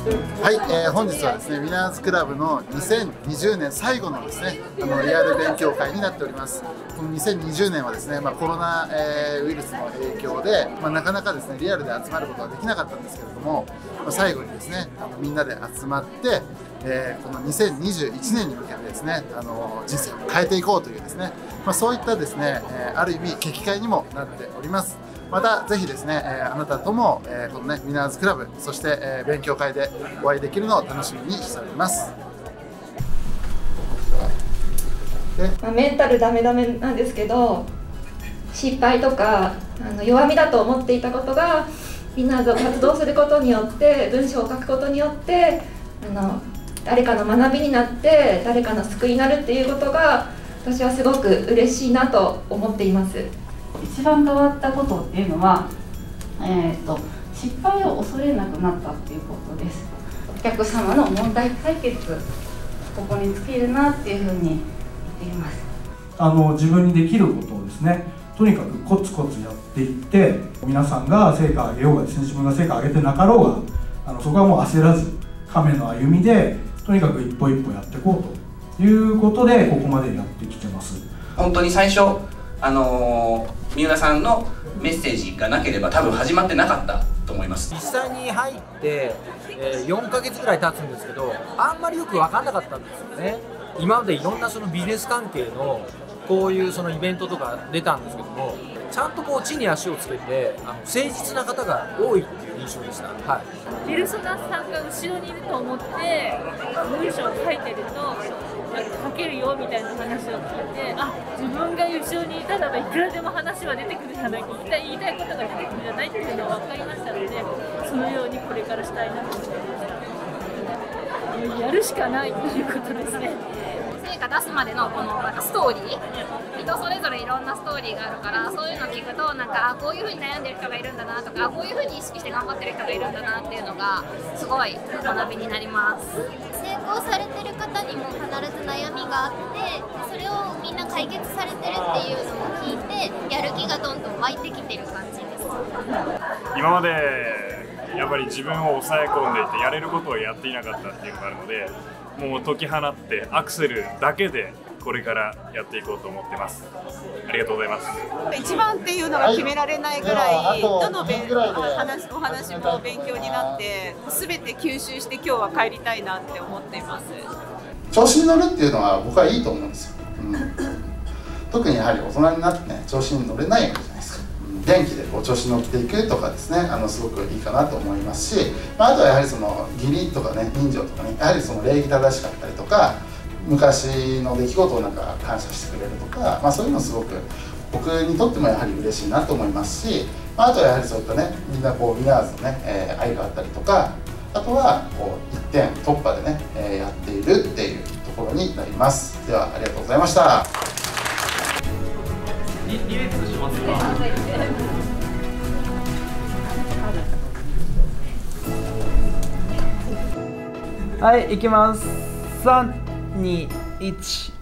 はい、本日はですね、ウィナーズクラブの2020年最後のですね、リアル勉強会になっております。この2020年はですね、コロナ、ウイルスの影響で、なかなかですね、リアルで集まることはできなかったんですけれども、最後にですね、みんなで集まって、この2021年に向けてですね、人生を変えていこうというですね、そういったですね、ある意味、決起会にもなっております。またぜひですね、あなたとも、このね、ウィナーズクラブ、そして、勉強会でお会いできるのを楽しみにしております。 メンタルダメダメなんですけど、失敗とか弱みだと思っていたことがウィナーズを活動することによって、文章を書くことによって誰かの学びになって誰かの救いになるっていうことが、私はすごく嬉しいなと思っています。 一番変わったことっていうのは、失敗を恐れなくなったっていうことです。お客様の問題解決、ここに尽きるなっていうふうに言っています。 自分にできることをですね、とにかくコツコツやっていって、皆さんが成果を上げようがですね、自分が成果を上げてなかろうが、そこはもう焦らず、亀の歩みでとにかく一歩一歩やっていこうということで、ここまでやってきてます。 本当に最初三浦さんのメッセージがなければ多分始まってなかったと思います。 実際に入って、4ヶ月ぐらい経つんですけど、あんまりよく分かんなかったんですよね。今までいろんなそのビジネス関係のこういうそのイベントとか出たんですけども、ちゃんとこう地に足をつけて誠実な方が多いっていう印象でした。はい、 ペルソナさんが後ろにいると思って文章を書いてると書けるよみたいな話を聞いて、自分が後ろにいたらばいくらでも話は出てくるじゃない、言いたいことが出てくるじゃないっていうのが分かりましたので、そのようにこれからしたいなと思いました。やるしかないということですね。 成果出すまでのこのストーリー、人それぞれいろんなストーリーがあるから、そういうのを聞くとこういうふうに悩んでる人がいるんだなとか、こういうふうに意識して頑張ってる人がいるんだなっていうのがすごい学びになります。 成功されてる方にも必ず悩みがあって、それをみんな解決されてるっていうのを聞いて、やる気がどんどん湧いてきてる感じです。 今までやっぱり自分を抑え込んでいて、やれることをやっていなかったっていうのがあるので、もう解き放ってアクセルだけでこれからやっていこうと思ってます。ありがとうございます。 一番っていうのが決められないぐらい、どのお話も勉強になって、全て吸収して今日は帰りたいなって思っています。 調子に乗るっていうのは僕はいいと思うんですよ。特にやはり大人になってね、調子に乗れないわけじゃないですか。元気で調子に乗っていくとかですね、すごくいいかなと思いますし、あとはやはりその義理とかね、人情とかね、やはりその礼儀正しかったりとか、昔の出来事を感謝してくれるとか、そういうのすごく僕にとってもやはり嬉しいなと思いますし、あとはやはりそういったね、みんなウィナーズのね、愛があったりとか、あとは一点突破でね、やっているっていうところになります。ではありがとうございました。 2列しますか。はい、いきます。3、2、1。